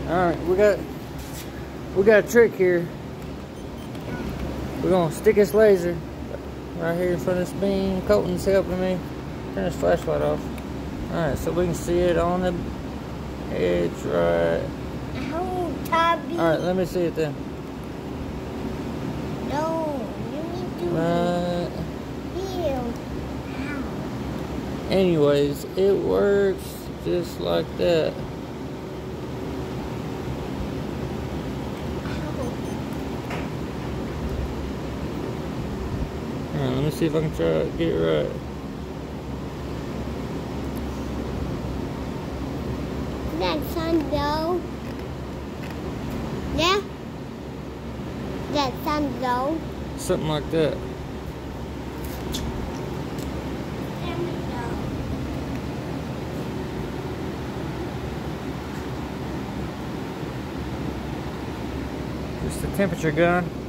Alright, we got a trick here. We're gonna stick this laser right here in front of this beam. Colton's helping me. Turn this flashlight off. Alright, so we can see it on the edge right. Oh, Tubby. Alright, let me see it then. No, you need to Right. feel. Anyways, it works just like that. Alright, let me see if I can try to get it right. That sun though. Yeah. That sun though. Something like that. There we go. Just the temperature gun.